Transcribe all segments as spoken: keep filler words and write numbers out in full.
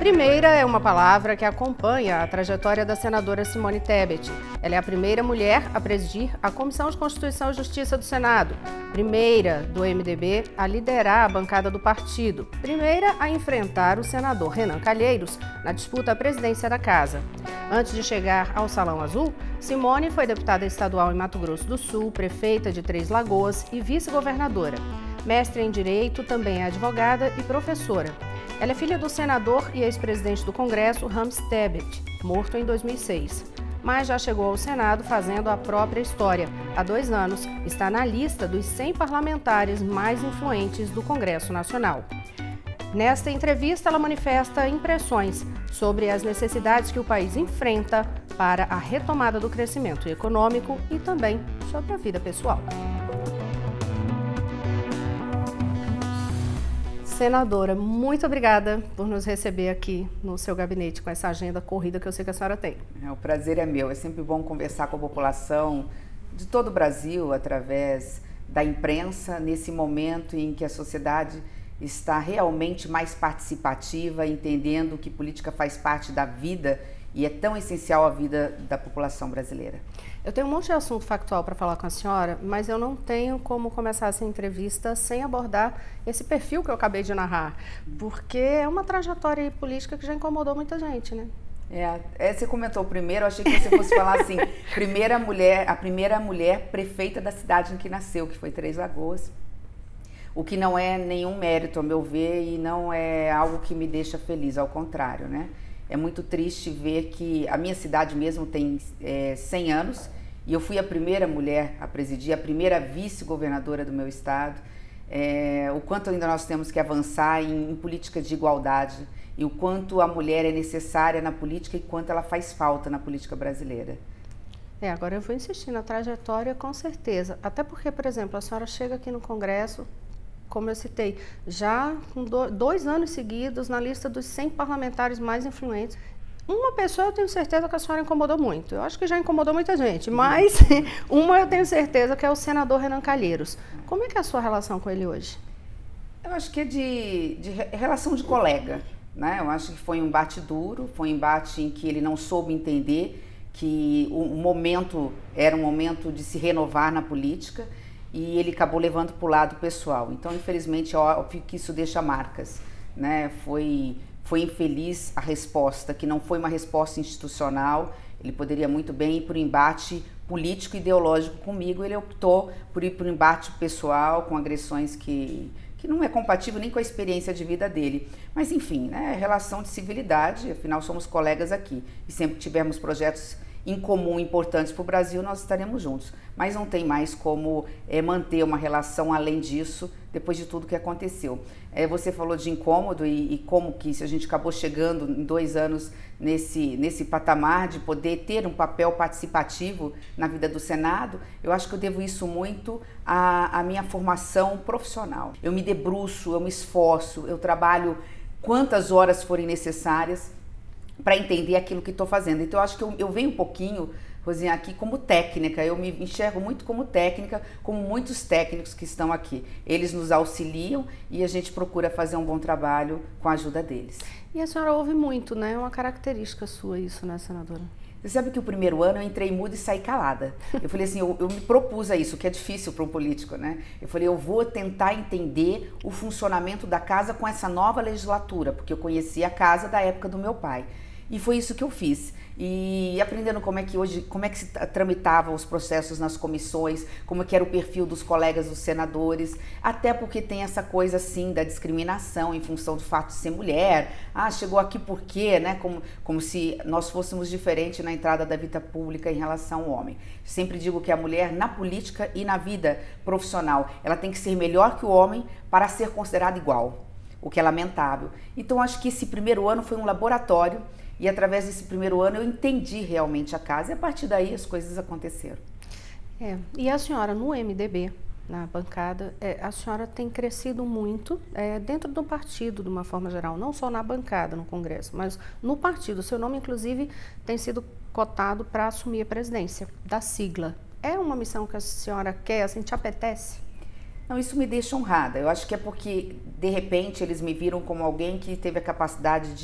Primeira é uma palavra que acompanha a trajetória da senadora Simone Tebet. Ela é a primeira mulher a presidir a Comissão de Constituição e Justiça do Senado, primeira do M D B a liderar a bancada do partido, primeira a enfrentar o senador Renan Calheiros na disputa à presidência da Casa. Antes de chegar ao Salão Azul, Simone foi deputada estadual em Mato Grosso do Sul, prefeita de Três Lagoas e vice-governadora. Mestre em Direito, também é advogada e professora. Ela é filha do senador e ex-presidente do Congresso, Rams Tebet, morto em dois mil e seis. Mas já chegou ao Senado fazendo a própria história. Há dois anos, está na lista dos cem parlamentares mais influentes do Congresso Nacional. Nesta entrevista, ela manifesta impressões sobre as necessidades que o país enfrenta para a retomada do crescimento econômico e também sobre a vida pessoal. Senadora, muito obrigada por nos receber aqui no seu gabinete com essa agenda corrida que eu sei que a senhora tem. É, o prazer é meu. É sempre bom conversar com a população de todo o Brasil através da imprensa, nesse momento em que a sociedade está realmente mais participativa, entendendo que política faz parte da vida e é tão essencial à vida da população brasileira. Eu tenho um monte de assunto factual para falar com a senhora, mas eu não tenho como começar essa entrevista sem abordar esse perfil que eu acabei de narrar, porque é uma trajetória política que já incomodou muita gente, né? É, é, você comentou primeiro, eu achei que você fosse falar assim, primeira mulher, a primeira mulher prefeita da cidade em que nasceu, que foi Três Lagoas, o que não é nenhum mérito, ao meu ver, e não é algo que me deixa feliz, ao contrário, né? É muito triste ver que a minha cidade mesmo tem é, cem anos e eu fui a primeira mulher a presidir, a primeira vice-governadora do meu estado. É, o quanto ainda nós temos que avançar em, em política de igualdade e o quanto a mulher é necessária na política e quanto ela faz falta na política brasileira. É, agora eu vou insistir na trajetória com certeza, até porque, por exemplo, a senhora chega aqui no Congresso, como eu citei, já com dois anos seguidos na lista dos cem parlamentares mais influentes. Uma pessoa eu tenho certeza que a senhora incomodou muito. Eu acho que já incomodou muita gente, mas uma eu tenho certeza que é o senador Renan Calheiros. Como é que é a sua relação com ele hoje? Eu acho que é de, de relação de colega, né? Eu acho que foi um embate duro, foi um embate em que ele não soube entender que o momento era um momento de se renovar na política, e ele acabou levando para o lado pessoal. Então, infelizmente, é óbvio que isso deixa marcas, né? Foi, foi infeliz a resposta, que não foi uma resposta institucional. Ele poderia muito bem ir para o embate político e ideológico comigo. Ele optou por ir para o embate pessoal, com agressões que, que não é compatível nem com a experiência de vida dele. Mas, enfim, né? Relação de civilidade, afinal, somos colegas aqui. E sempre que tivermos projetos em comum importantes para o Brasil, nós estaremos juntos. Mas não tem mais como é, manter uma relação além disso, depois de tudo que aconteceu. É, você falou de incômodo e, e como que se a gente acabou chegando em dois anos nesse, nesse patamar de poder ter um papel participativo na vida do Senado. Eu acho que eu devo isso muito à, à minha formação profissional. Eu me debruço, eu me esforço, eu trabalho quantas horas forem necessárias para entender aquilo que estou fazendo. Então, eu acho que eu, eu venho um pouquinho, Rosinha, aqui como técnica. Eu me enxergo muito como técnica, como muitos técnicos que estão aqui. Eles nos auxiliam e a gente procura fazer um bom trabalho com a ajuda deles. E a senhora ouve muito, né? É uma característica sua isso, né, senadora? Você sabe que o primeiro ano eu entrei muda e saí calada. Eu falei assim, eu, eu me propus a isso, que é difícil para um político, né? Eu falei, eu vou tentar entender o funcionamento da casa com essa nova legislatura, porque eu conhecia a casa da época do meu pai. E foi isso que eu fiz. E aprendendo como é que hoje, como é que se tramitavam os processos nas comissões, como é que era o perfil dos colegas dos senadores, até porque tem essa coisa assim da discriminação em função do fato de ser mulher. Ah, chegou aqui por quê, né? Como, como se nós fôssemos diferentes na entrada da vida pública em relação ao homem. Sempre digo que a mulher na política e na vida profissional, ela tem que ser melhor que o homem para ser considerada igual, o que é lamentável. Então acho que esse primeiro ano foi um laboratório. E através desse primeiro ano eu entendi realmente a casa e a partir daí as coisas aconteceram. É, e a senhora no M D B, na bancada, é, a senhora tem crescido muito é, dentro do partido de uma forma geral, não só na bancada, no Congresso, mas no partido. O seu nome, inclusive, tem sido cotado para assumir a presidência da sigla. É uma missão que a senhora quer, assim, te apetece? Não, isso me deixa honrada. Eu acho que é porque, de repente, eles me viram como alguém que teve a capacidade de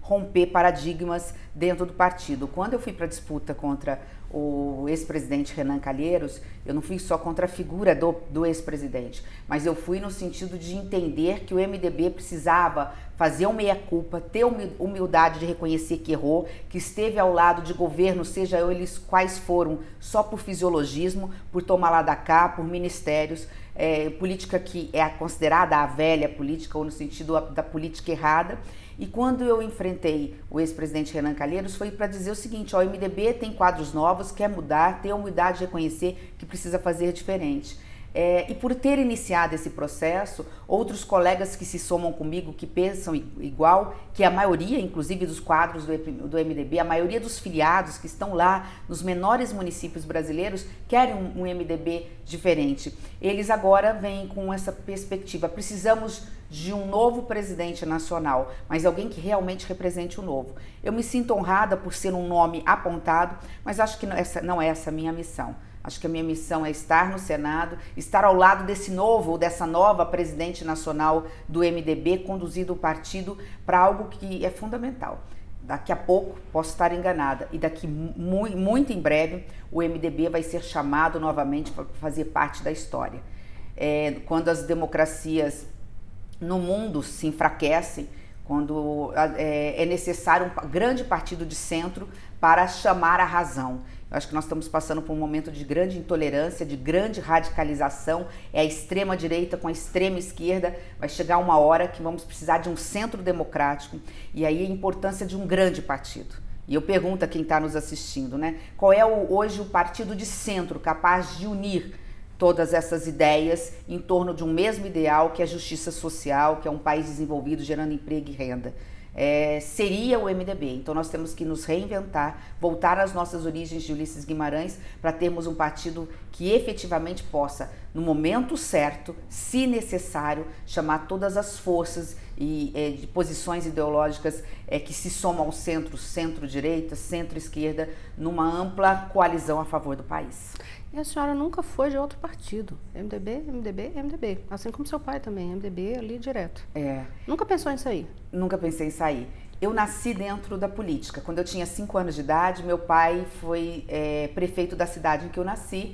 romper paradigmas dentro do partido. Quando eu fui para a disputa contra o ex-presidente Renan Calheiros, eu não fui só contra a figura do, do ex-presidente, mas eu fui no sentido de entender que o M D B precisava fazer uma meia-culpa, ter humildade de reconhecer que errou, que esteve ao lado de governos, seja eles quais foram, só por fisiologismo, por tomar lá da cá, por ministérios, é, política que é considerada a velha política, ou no sentido da política errada. E quando eu enfrentei o ex-presidente Renan Calheiros, foi para dizer o seguinte: ó, o M D B tem quadros novos, quer mudar, tem a humildade de reconhecer que precisa fazer diferente. É, e por ter iniciado esse processo, outros colegas que se somam comigo, que pensam igual, que a maioria, inclusive dos quadros do, do M D B, a maioria dos filiados que estão lá nos menores municípios brasileiros, querem um, um M D B diferente. Eles agora vêm com essa perspectiva: precisamos de um novo presidente nacional, mas alguém que realmente represente o novo. Eu me sinto honrada por ser um nome apontado, mas acho que essa, não é essa a minha missão. Acho que a minha missão é estar no Senado, estar ao lado desse novo ou dessa nova presidente nacional do M D B, conduzindo o partido para algo que é fundamental. Daqui a pouco, posso estar enganada, e daqui mu muito em breve o M D B vai ser chamado novamente para fazer parte da história. É, quando as democracias no mundo se enfraquecem, quando é, é necessário um grande partido de centro para chamar a razão. Eu acho que nós estamos passando por um momento de grande intolerância, de grande radicalização. É a extrema direita com a extrema esquerda. Vai chegar uma hora que vamos precisar de um centro democrático, e aí a importância de um grande partido. E eu pergunto a quem está nos assistindo, né? Qual é o, hoje o partido de centro capaz de unir todas essas ideias em torno de um mesmo ideal, que é a justiça social, que é um país desenvolvido gerando emprego e renda? É, seria o M D B. Então nós temos que nos reinventar, voltar às nossas origens de Ulisses Guimarães, para termos um partido que efetivamente possa, no momento certo, se necessário, chamar todas as forças e é, de posições ideológicas é, que se somam ao centro, centro-direita, centro-esquerda, numa ampla coalizão a favor do país. E a senhora nunca foi de outro partido? M D B, M D B, M D B. Assim como seu pai também, M D B ali direto. É. Nunca pensou em sair? Nunca pensei em sair. Eu nasci dentro da política. Quando eu tinha cinco anos de idade, meu pai foi é, prefeito da cidade em que eu nasci.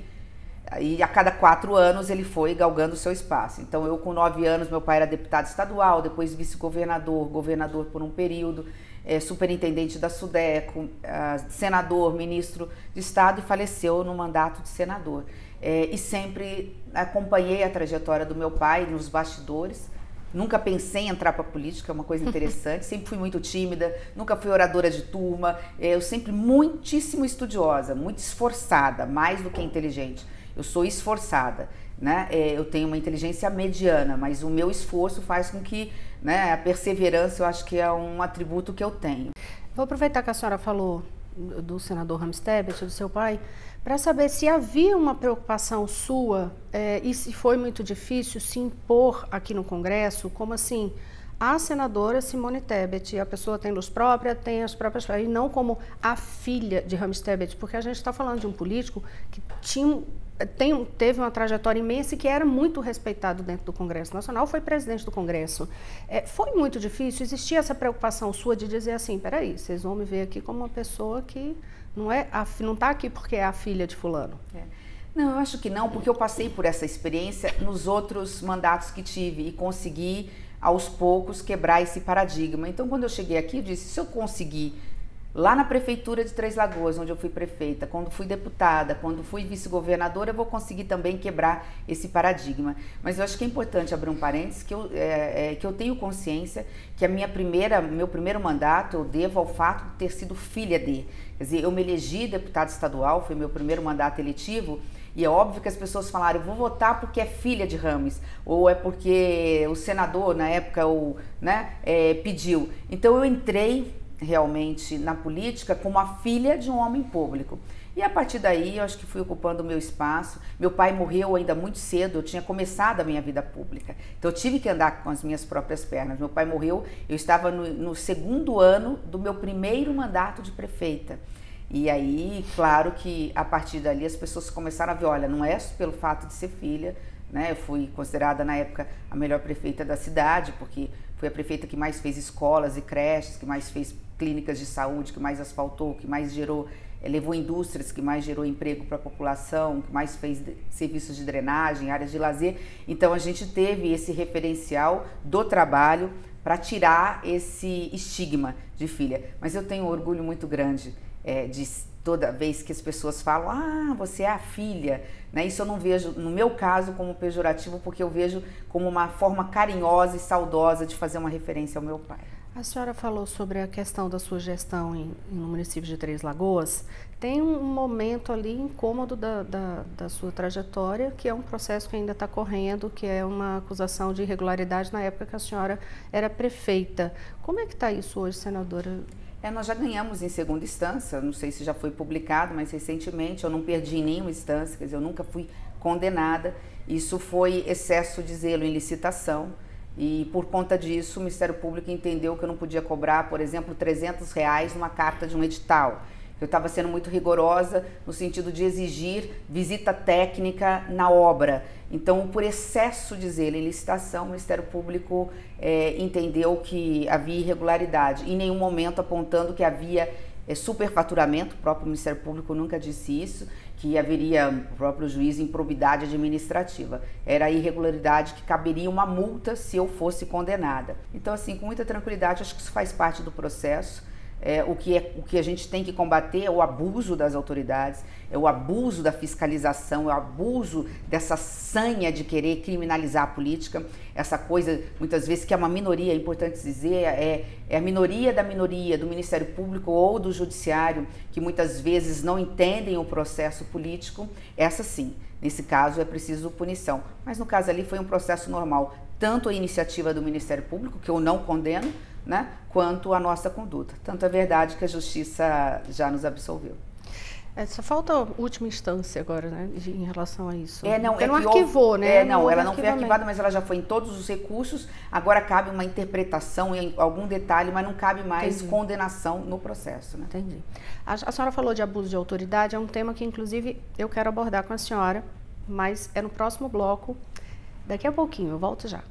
E a cada quatro anos ele foi galgando o seu espaço. Então eu com nove anos, meu pai era deputado estadual, depois vice-governador, governador por um período, é, superintendente da Sudeco, é, senador, ministro de Estado, e faleceu no mandato de senador. É, e sempre acompanhei a trajetória do meu pai nos bastidores. Nunca pensei em entrar para a política, é uma coisa interessante. Sempre fui muito tímida, nunca fui oradora de turma. É, eu sempre muitíssimo estudiosa, muito esforçada, mais do que inteligente. Eu sou esforçada, né? É, eu tenho uma inteligência mediana, mas o meu esforço faz com que, né, a perseverança, eu acho que é um atributo que eu tenho. Vou aproveitar que a senhora falou do senador Ramos Tebet, do seu pai, para saber se havia uma preocupação sua é, e se foi muito difícil se impor aqui no Congresso, como assim, a senadora Simone Tebet, a pessoa tem luz própria, tem as próprias... e não como a filha de Ramos Tebet, porque a gente está falando de um político que tinha... Tem, teve uma trajetória imensa e que era muito respeitado dentro do Congresso Nacional, foi presidente do Congresso. É, foi muito difícil, existia essa preocupação sua de dizer assim, peraí, vocês vão me ver aqui como uma pessoa que não é não está aqui porque é a filha de fulano. É. Não, eu acho que não, porque eu passei por essa experiência nos outros mandatos que tive e consegui, aos poucos, quebrar esse paradigma. Então, quando eu cheguei aqui, eu disse, se eu conseguir lá na prefeitura de Três Lagoas, onde eu fui prefeita, quando fui deputada, quando fui vice-governadora, eu vou conseguir também quebrar esse paradigma. Mas eu acho que é importante abrir um parênteses, que eu, é, é, que eu tenho consciência que a minha primeira, meu primeiro mandato eu devo ao fato de ter sido filha de. Quer dizer, eu me elegi deputada estadual, foi meu primeiro mandato eletivo, e é óbvio que as pessoas falaram, eu vou votar porque é filha de Ramos, ou é porque o senador, na época, o, né, é, pediu. Então eu entrei realmente na política como a filha de um homem público. E a partir daí eu acho que fui ocupando o meu espaço. Meu pai morreu ainda muito cedo, eu tinha começado a minha vida pública. Então eu tive que andar com as minhas próprias pernas. Meu pai morreu, eu estava no, no segundo ano do meu primeiro mandato de prefeita. E aí, claro que a partir dali as pessoas começaram a ver, olha, não é pelo fato de ser filha, né? Eu fui considerada na época a melhor prefeita da cidade, porque fui a prefeita que mais fez escolas e creches, que mais fez clínicas de saúde, que mais asfaltou, que mais gerou, levou indústrias, que mais gerou emprego para a população, que mais fez serviços de drenagem, áreas de lazer. Então a gente teve esse referencial do trabalho para tirar esse estigma de filha. Mas eu tenho um orgulho muito grande é, de toda vez que as pessoas falam, ah, você é a filha, né? Isso eu não vejo, no meu caso, como pejorativo, porque eu vejo como uma forma carinhosa e saudosa de fazer uma referência ao meu pai. A senhora falou sobre a questão da sua gestão em, no município de Três Lagoas. Tem um momento ali incômodo da, da, da sua trajetória, que é um processo que ainda está correndo, que é uma acusação de irregularidade na época que a senhora era prefeita. Como é que está isso hoje, senadora? É, nós já ganhamos em segunda instância, não sei se já foi publicado, mas recentemente eu não perdi em nenhuma instância, quer dizer, eu nunca fui condenada. Isso foi excesso de zelo em licitação. E por conta disso, o Ministério Público entendeu que eu não podia cobrar, por exemplo, trezentos reais numa carta de um edital. Eu estava sendo muito rigorosa no sentido de exigir visita técnica na obra. Então, por excesso de zelo em licitação, o Ministério Público é, entendeu que havia irregularidade. Em nenhum momento apontando que havia é, superfaturamento, o próprio Ministério Público nunca disse isso, que haveria, o próprio juiz, improbidade administrativa. Era a irregularidade que caberia uma multa se eu fosse condenada. Então, assim, com muita tranquilidade, acho que isso faz parte do processo. É, o, que é, o que a gente tem que combater é o abuso das autoridades, é o abuso da fiscalização, é o abuso dessa sanha de querer criminalizar a política, essa coisa, muitas vezes, que é uma minoria, é importante dizer, é, é a minoria da minoria do Ministério Público ou do Judiciário, que muitas vezes não entendem o processo político. Essa sim, nesse caso é preciso punição, mas no caso ali foi um processo normal, tanto a iniciativa do Ministério Público, que eu não condeno, né, quanto a nossa conduta. Tanto é verdade que a Justiça já nos absolveu. É, só falta a última instância agora, né, de, em relação a isso. É, não, Porque é não que arquivou, houve, né? É, não, não ela não foi arquivada, mas ela já foi em todos os recursos. Agora cabe uma interpretação em algum detalhe, mas não cabe mais Entendi. condenação no processo, né? Entendi. A, a senhora falou de abuso de autoridade, é um tema que, inclusive, eu quero abordar com a senhora, mas é no próximo bloco. Daqui a pouquinho, eu volto já.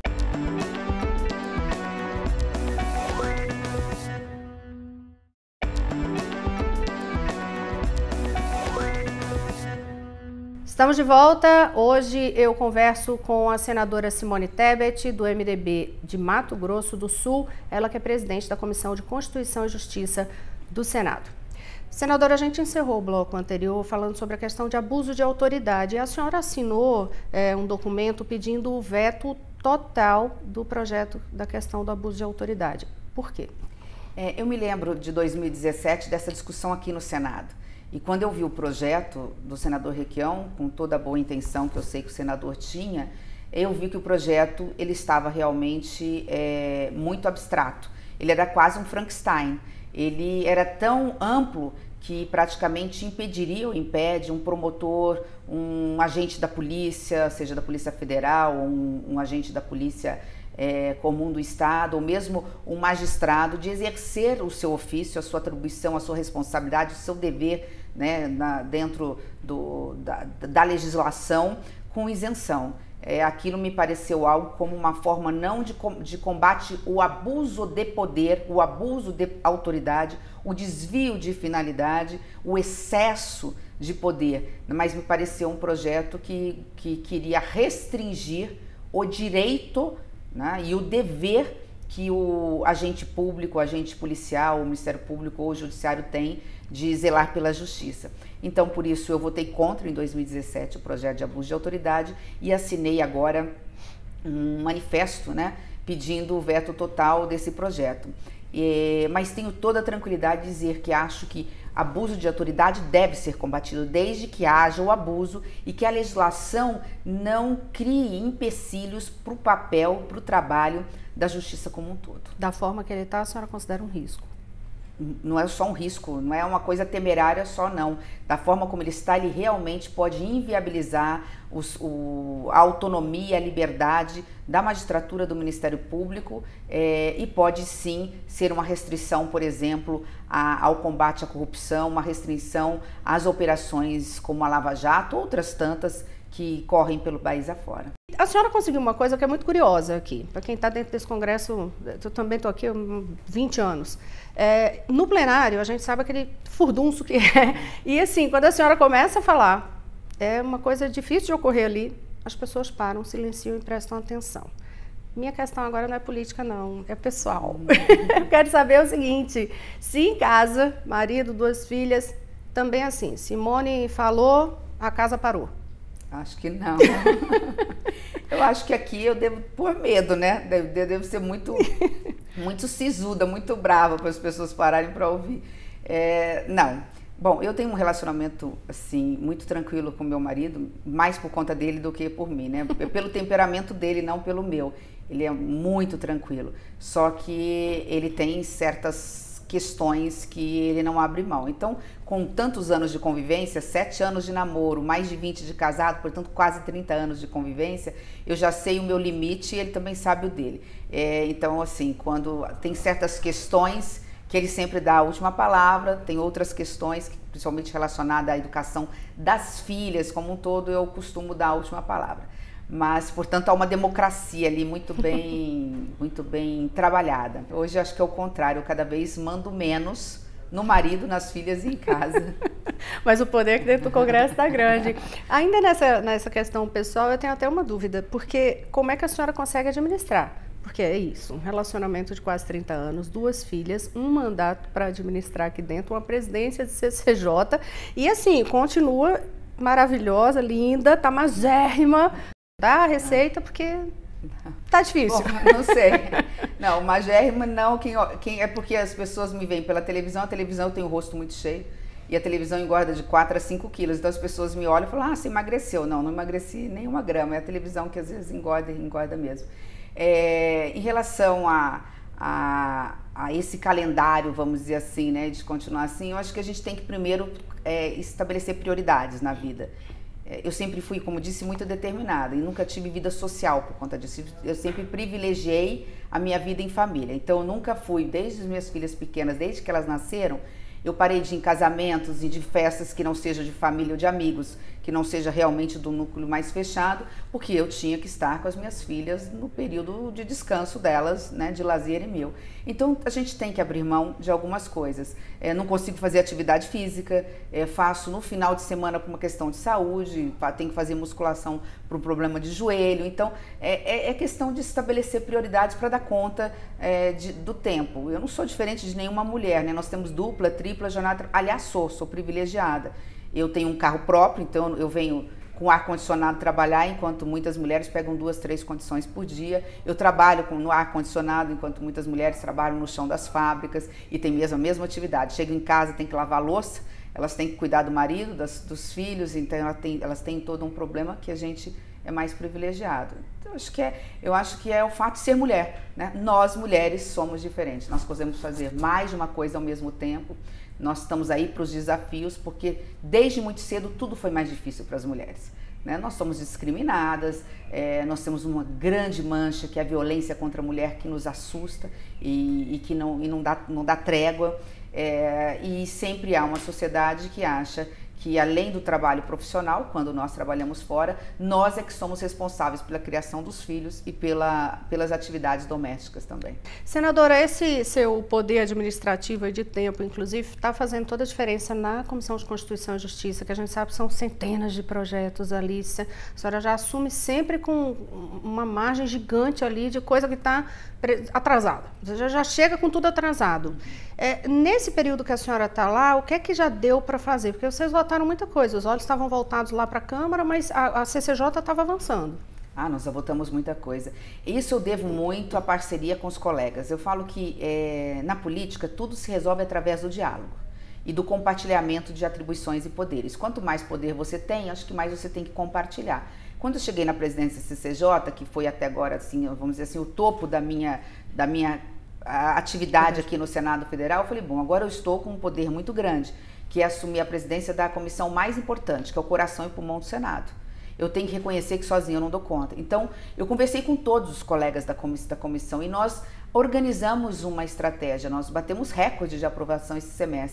Estamos de volta. Hoje eu converso com a senadora Simone Tebet, do M D B de Mato Grosso do Sul, ela que é presidente da Comissão de Constituição e Justiça do Senado. Senadora, a gente encerrou o bloco anterior falando sobre a questão de abuso de autoridade. E a senhora assinou é, um documento pedindo o veto total do projeto da questão do abuso de autoridade. Por quê? É, eu me lembro de dois mil e dezessete, dessa discussão aqui no Senado. E quando eu vi o projeto do senador Requião, com toda a boa intenção que eu sei que o senador tinha, eu vi que o projeto ele estava realmente é, muito abstrato. Ele era quase um Frankenstein. Ele era tão amplo que praticamente impediria ou impede um promotor, um agente da polícia, seja da Polícia Federal, ou um, um agente da Polícia é, Comum do Estado, ou mesmo um magistrado, de exercer o seu ofício, a sua atribuição, a sua responsabilidade, o seu dever, né, na, dentro do, da, da legislação, com isenção. É, aquilo me pareceu algo como uma forma não de, de combate ao abuso de poder, o abuso de autoridade, o desvio de finalidade, o excesso de poder, mas me pareceu um projeto que, que queria restringir o direito, né, e o dever que o agente público, o agente policial, o Ministério Público ou o Judiciário tem de zelar pela justiça. Então, por isso, eu votei contra em dois mil e dezessete o projeto de abuso de autoridade e assinei agora um manifesto, né, pedindo o veto total desse projeto. É, mas tenho toda a tranquilidade de dizer que acho que abuso de autoridade deve ser combatido desde que haja o abuso e que a legislação não crie empecilhos para o papel, para o trabalho da justiça como um todo. Da forma que ele está, a senhora considera um risco? Não é só um risco, não é uma coisa temerária só, não. Da forma como ele está, ele realmente pode inviabilizar os, o, a autonomia, a liberdade da magistratura do Ministério Público é, e pode sim ser uma restrição, por exemplo, a, ao combate à corrupção, uma restrição às operações como a Lava Jato, outras tantas que correm pelo país afora. A senhora conseguiu uma coisa que é muito curiosa aqui, para quem está dentro desse congresso, eu também estou aqui há vinte anos. É, no plenário, a gente sabe aquele furdunço que é, e assim, quando a senhora começa a falar, é uma coisa difícil de ocorrer ali, as pessoas param, silenciam e prestam atenção. Minha questão agora não é política, não, é pessoal. Eu quero saber o seguinte, se em casa, marido, duas filhas, também assim, Simone falou, a casa parou. Acho que não. Eu acho que aqui eu devo por medo, né? Eu devo ser muito, muito sisuda, muito brava para as pessoas pararem para ouvir. É, não. Bom, eu tenho um relacionamento, assim, muito tranquilo com meu marido, mais por conta dele do que por mim, né? Pelo temperamento dele, não pelo meu. Ele é muito tranquilo. Só que ele tem certas questões que ele não abre mão. Então, com tantos anos de convivência, sete anos de namoro, mais de vinte de casado, portanto quase trinta anos de convivência, eu já sei o meu limite e ele também sabe o dele. É, então, assim, quando tem certas questões que ele sempre dá a última palavra, tem outras questões, principalmente relacionadas à educação das filhas como um todo, eu costumo dar a última palavra. Mas, portanto, há uma democracia ali muito bem, muito bem trabalhada. Hoje acho que é o contrário, eu cada vez mando menos no marido, nas filhas e em casa. Mas o poder aqui dentro do Congresso está grande. Ainda nessa, nessa questão pessoal, eu tenho até uma dúvida, porque como é que a senhora consegue administrar? Porque é isso, um relacionamento de quase trinta anos, duas filhas, um mandato para administrar aqui dentro, uma presidência de C C J, e assim, continua maravilhosa, linda, tá magérrima. Dá a receita porque tá difícil. Bom, não sei. Não, magérrima não. Quem, quem, é porque as pessoas me veem pela televisão. A televisão eu tenho o rosto muito cheio. E a televisão engorda de quatro a cinco quilos. Então as pessoas me olham e falam, ah, você emagreceu. Não, não emagreci nem uma grama. É a televisão que às vezes engorda e engorda mesmo. É, em relação a, a, a esse calendário, vamos dizer assim, né, de continuar assim, eu acho que a gente tem que primeiro é, estabelecer prioridades na vida. Eu sempre fui, como disse, muito determinada e nunca tive vida social por conta disso. Eu sempre privilegiei a minha vida em família. Então, eu nunca fui, desde as minhas filhas pequenas, desde que elas nasceram, eu parei de ir em casamentos e de festas que não sejam de família ou de amigos, que não seja realmente do núcleo mais fechado, porque eu tinha que estar com as minhas filhas no período de descanso delas, né, de lazer e meu. Então, a gente tem que abrir mão de algumas coisas. É, não consigo fazer atividade física, é, faço no final de semana por uma questão de saúde, tenho que fazer musculação por um problema de joelho. Então, é, é questão de estabelecer prioridades para dar conta é, de, do tempo. Eu não sou diferente de nenhuma mulher, né? Nós temos dupla, tripla jornada. Aliás, sou, sou privilegiada. Eu tenho um carro próprio, então eu venho com ar-condicionado trabalhar, enquanto muitas mulheres pegam duas, três condições por dia. Eu trabalho com, no ar-condicionado, enquanto muitas mulheres trabalham no chão das fábricas e tem mesmo a mesma atividade. Chegam em casa, tem que lavar a louça, elas têm que cuidar do marido, das, dos filhos, então elas têm, elas têm todo um problema que a gente é mais privilegiado. Então, eu acho que é, eu acho que é o fato de ser mulher, né? Nós, mulheres, somos diferentes. Nós podemos fazer mais de uma coisa ao mesmo tempo. Nós estamos aí para os desafios, porque desde muito cedo tudo foi mais difícil para as mulheres. Né? Nós somos discriminadas, é, nós temos uma grande mancha que é a violência contra a mulher, que nos assusta e, e que não, e não, dá, não dá trégua. É, e sempre há uma sociedade que acha que além do trabalho profissional, quando nós trabalhamos fora, nós é que somos responsáveis pela criação dos filhos e pela, pelas atividades domésticas também. Senadora, esse seu poder administrativo e de tempo, inclusive, está fazendo toda a diferença na Comissão de Constituição e Justiça, que a gente sabe que são centenas de projetos ali. A senhora já assume sempre com uma margem gigante ali de coisa que está atrasada. Já, já chega com tudo atrasado. É, nesse período que a senhora está lá, o que é que já deu para fazer? Porque vocês votaram muita coisa, os olhos estavam voltados lá para a Câmara, mas a, a C C J estava avançando. Ah, nós já votamos muita coisa. Isso eu devo muito à parceria com os colegas. Eu falo que é, na política tudo se resolve através do diálogo e do compartilhamento de atribuições e poderes. Quanto mais poder você tem, acho que mais você tem que compartilhar. Quando eu cheguei na presidência da C C J, que foi até agora, assim, vamos dizer assim, o topo da minha, da minha atividade aqui no Senado Federal, eu falei, bom, agora eu estou com um poder muito grande, que é assumir a presidência da comissão mais importante, que é o coração e pulmão do Senado. Eu tenho que reconhecer que sozinha eu não dou conta. Então, eu conversei com todos os colegas da comissão e nós organizamos uma estratégia, nós batemos recorde de aprovação esse semestre.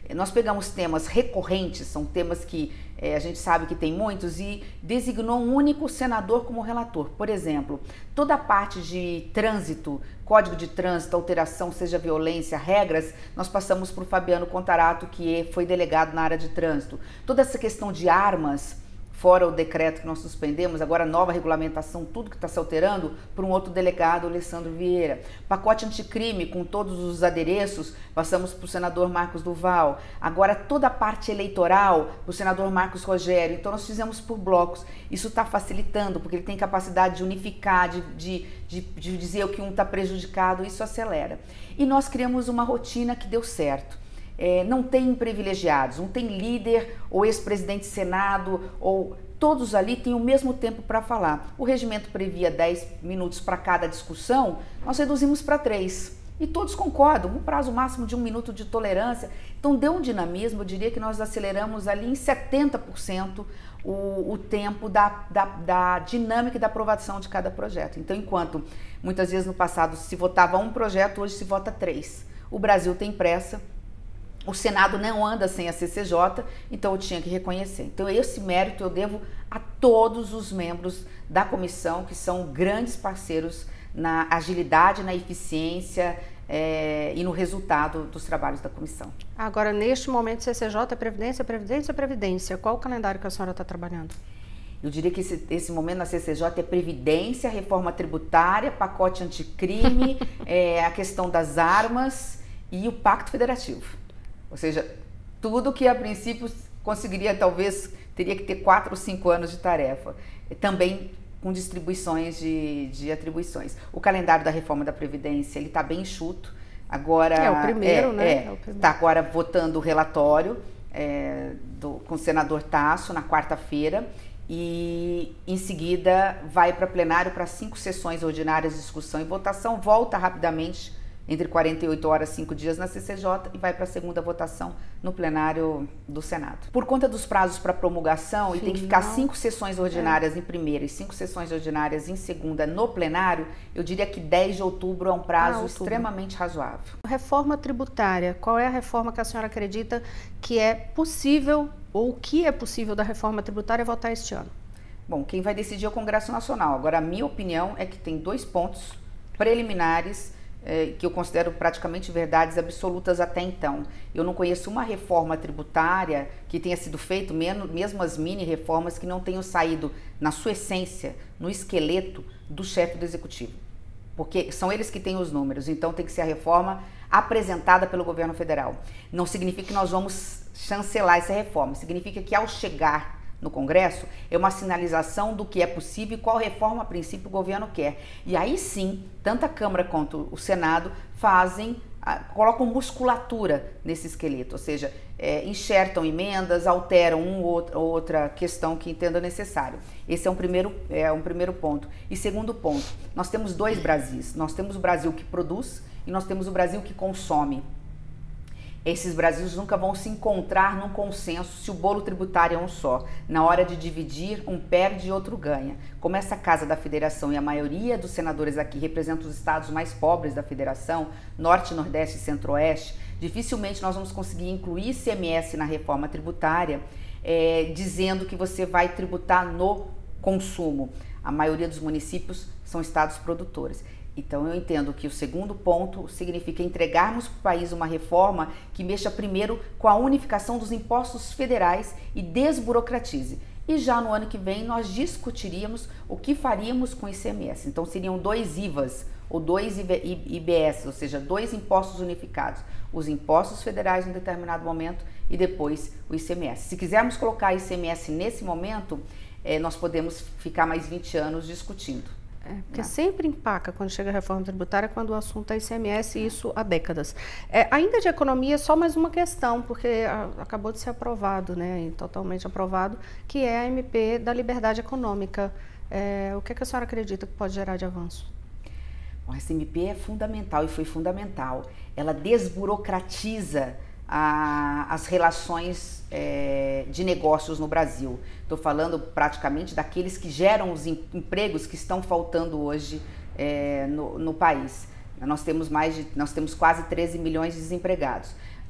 nós pegamos temas recorrentes, são temas que é, a gente sabe que tem muitos, e designou um único senador como relator. Por exemplo, toda a parte de trânsito, código de trânsito, alteração, seja violência, regras, nós passamos para o Fabiano Contarato, que foi delegado na área de trânsito. Toda essa questão de armas, fora o decreto que nós suspendemos, agora a nova regulamentação, tudo que está se alterando, por um outro delegado, Alessandro Vieira. Pacote anticrime, com todos os adereços, passamos para o senador Marcos Duval. Agora toda a parte eleitoral, para o senador Marcos Rogério. Então nós fizemos por blocos. Isso está facilitando, porque ele tem capacidade de unificar, de, de, de, de dizer o que um está prejudicado, isso acelera. E nós criamos uma rotina que deu certo. É, não tem privilegiados, não tem líder ou ex-presidente de Senado, ou todos ali têm o mesmo tempo para falar. O regimento previa dez minutos para cada discussão, nós reduzimos para três. E todos concordam, um prazo máximo de um minuto de tolerância. Então deu um dinamismo, eu diria que nós aceleramos ali em setenta por cento o, o tempo da, da, da dinâmica e da aprovação de cada projeto. Então, enquanto muitas vezes no passado se votava um projeto, hoje se vota três. O Brasil tem pressa. O Senado não anda sem a C C J, então eu tinha que reconhecer. Então esse mérito eu devo a todos os membros da comissão, que são grandes parceiros na agilidade, na eficiência é, e no resultado dos trabalhos da comissão. Agora, neste momento, C C J é Previdência, Previdência, Previdência. Qual o calendário que a senhora está trabalhando? Eu diria que esse, esse momento na C C J é Previdência, reforma tributária, pacote anticrime, é, a questão das armas e o Pacto Federativo. Ou seja, tudo que a princípio conseguiria, talvez, teria que ter quatro ou cinco anos de tarefa. Também com distribuições de, de atribuições. O calendário da reforma da Previdência, ele está bem enxuto. Agora, é o primeiro, é, né? É, é está agora votando o relatório é, do, com o senador Tasso na quarta-feira. E em seguida vai para plenário para cinco sessões ordinárias de discussão e votação. Volta rapidamente entre quarenta e oito horas, cinco dias na C C J e vai para a segunda votação no plenário do Senado. Por conta dos prazos para promulgação, Sim, e tem que ficar não. cinco sessões ordinárias é. em primeira e cinco sessões ordinárias em segunda no plenário, eu diria que dez de outubro é um prazo ah, extremamente razoável. Reforma tributária, qual é a reforma que a senhora acredita que é possível, ou o que é possível da reforma tributária votar este ano? Bom, quem vai decidir é o Congresso Nacional. Agora, a minha opinião é que tem dois pontos preliminares que eu considero praticamente verdades absolutas até então. Eu não conheço uma reforma tributária que tenha sido feita, mesmo as mini-reformas, que não tenham saído na sua essência, no esqueleto do chefe do Executivo. Porque são eles que têm os números, então tem que ser a reforma apresentada pelo governo federal. Não significa que nós vamos chancelar essa reforma, significa que ao chegar no Congresso, é uma sinalização do que é possível e qual reforma, a princípio, o governo quer. E aí sim, tanto a Câmara quanto o Senado fazem, colocam musculatura nesse esqueleto, ou seja, é, enxertam emendas, alteram uma ou outra questão que entendam necessário. Esse é um, primeiro, é um primeiro ponto. E segundo ponto, nós temos dois Brasis. Nós temos o Brasil que produz e nós temos o Brasil que consome. Esses Brasis nunca vão se encontrar num consenso se o bolo tributário é um só. Na hora de dividir, um perde e outro ganha. Como essa Casa da Federação e a maioria dos senadores aqui representam os estados mais pobres da Federação, Norte, Nordeste e Centro-Oeste, dificilmente nós vamos conseguir incluir I C M S na reforma tributária, é, dizendo que você vai tributar no consumo. A maioria dos municípios são estados produtores. Então, eu entendo que o segundo ponto significa entregarmos para o país uma reforma que mexa primeiro com a unificação dos impostos federais e desburocratize. E já no ano que vem nós discutiríamos o que faríamos com o I C M S. Então, seriam dois I V As ou dois I B S, ou seja, dois impostos unificados. Os impostos federais em um determinado momento e depois o I C M S. Se quisermos colocar I C M S nesse momento, eh, nós podemos ficar mais vinte anos discutindo. É, porque Não. sempre empaca quando chega a reforma tributária, quando o assunto é I C M S, e isso há décadas. É, ainda de economia, só mais uma questão, porque a, acabou de ser aprovado, né, totalmente aprovado, que é a M P da liberdade econômica. É, o que, é que a senhora acredita que pode gerar de avanço? Bom, essa M P é fundamental e foi fundamental. Ela desburocratiza A, as relações é, de negócios no Brasil. Estou falando praticamente daqueles que geram os em, empregos que estão faltando hoje é, no, no país. Nós temos mais de, nós temos quase treze milhões de desempregados.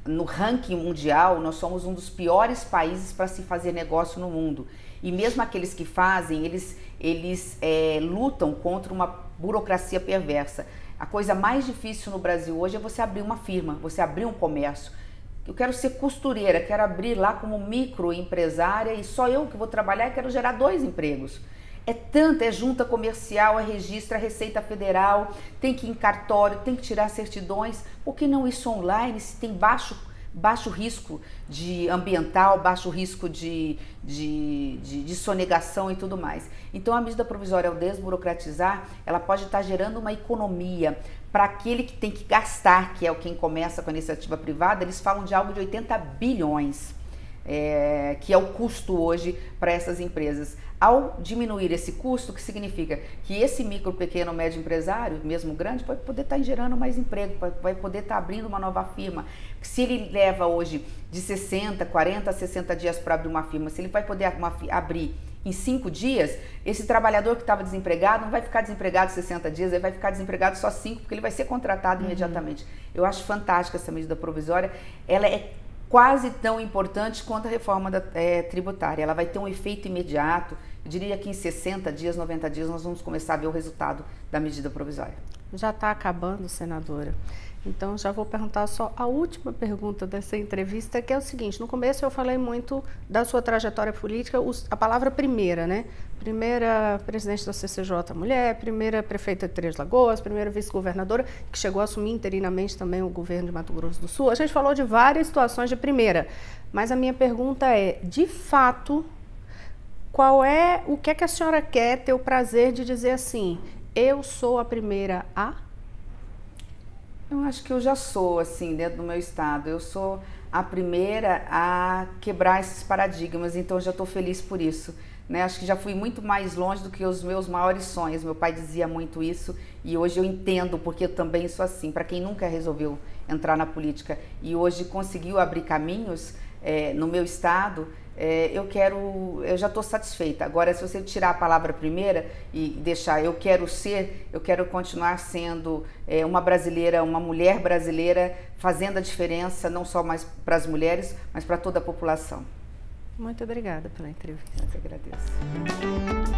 no ranking mundial, nós somos um dos piores países para se fazer negócio no mundo. E mesmo aqueles que fazem, eles, eles é, lutam contra uma burocracia perversa. A coisa mais difícil no Brasil hoje é você abrir uma firma, você abrir um comércio. Eu quero ser costureira, quero abrir lá como microempresária e só eu que vou trabalhar e quero gerar dois empregos. É tanto, é junta comercial, é registro, é Receita Federal, tem que ir em cartório, tem que tirar certidões. Por que não isso online, se tem baixo, baixo risco de ambiental, baixo risco de, de, de, de sonegação e tudo mais? Então a medida provisória, ao desburocratizar, ela pode estar gerando uma economia para aquele que tem que gastar, que é quem começa com a iniciativa privada. Eles falam de algo de oitenta bilhões. É, que é o custo hoje para essas empresas. Ao diminuir esse custo, o que significa? Que esse micro, pequeno, médio empresário, mesmo grande, vai poder estar gerando mais emprego, vai poder estar abrindo uma nova firma. Se ele leva hoje de sessenta, quarenta, sessenta dias para abrir uma firma, se ele vai poder uma, abrir em cinco dias, esse trabalhador que estava desempregado não vai ficar desempregado sessenta dias, ele vai ficar desempregado só cinco, porque ele vai ser contratado uhum. imediatamente. Eu acho fantástica essa medida provisória, ela é quase tão importante quanto a reforma da, é, tributária. Ela vai ter um efeito imediato. Eu diria que em sessenta dias, noventa dias, nós vamos começar a ver o resultado da medida provisória. Já está acabando, senadora. Então, já vou perguntar só a última pergunta dessa entrevista, que é o seguinte: no começo eu falei muito da sua trajetória política, a palavra primeira, né? Primeira presidente da C C J mulher, primeira prefeita de Três Lagoas, primeira vice-governadora, que chegou a assumir interinamente também o governo de Mato Grosso do Sul. A gente falou de várias situações de primeira, mas a minha pergunta é, de fato, qual é, o que é que a senhora quer ter o prazer de dizer assim, eu sou a primeira a... Eu acho que eu já sou, assim, dentro do meu estado. Eu sou a primeira a quebrar esses paradigmas, então eu já estou feliz por isso, né? Acho que já fui muito mais longe do que os meus maiores sonhos. Meu pai dizia muito isso e hoje eu entendo, porque eu também sou assim. Para quem nunca resolveu entrar na política e hoje conseguiu abrir caminhos é, no meu estado, é, eu quero, eu já estou satisfeita. Agora, se você tirar a palavra primeira e deixar eu quero ser, eu quero continuar sendo é, uma brasileira, uma mulher brasileira, fazendo a diferença não só mais para as mulheres, mas para toda a população. Muito obrigada pela entrevista. Eu que agradeço.